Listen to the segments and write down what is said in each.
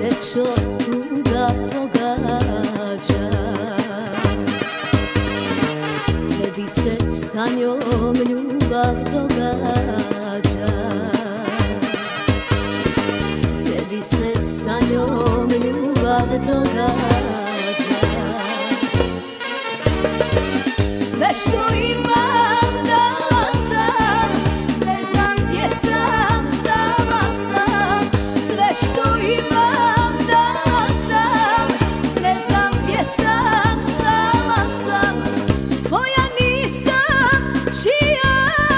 srećo tuga pogađa. Tebi se sa njom ljubav događa. Tebi se sa njom ljubav događa. Sve što imam dala sam, ne znam gdje sam, sama sam. Sve što imam dala sam, ne znam gdje sam, sama sam. Tvoja nisam, čija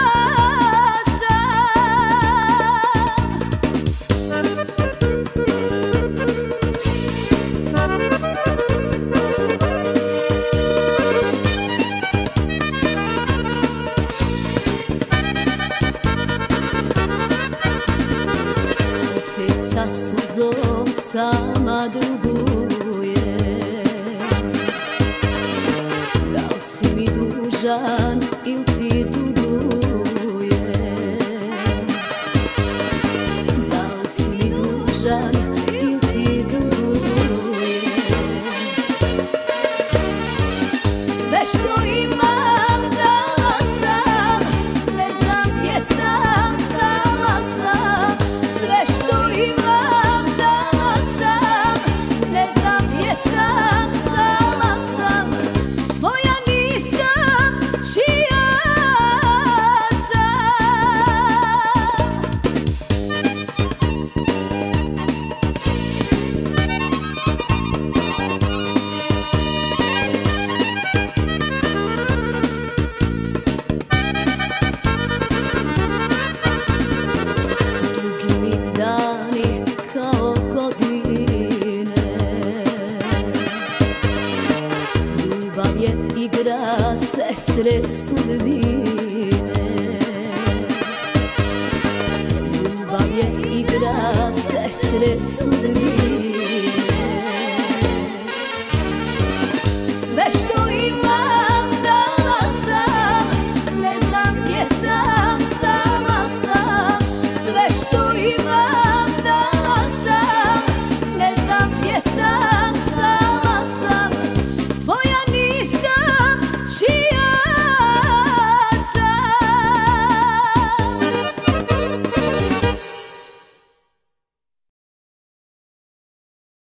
sa suzom sama duguje. Da li si mi dužan ili ti duguje? Da li si mi dužan ili ti duguje? Sve što imam dala sam, ne znam gdje sam, sama sam. Sve što imam dala sam, ne znam gdje sam, sama sam. Tvoja nisam, čija sam. Dugi mi dani kao godine. Ljubav je igra sestre sudbine. Ljubav je igra sestre sudbine.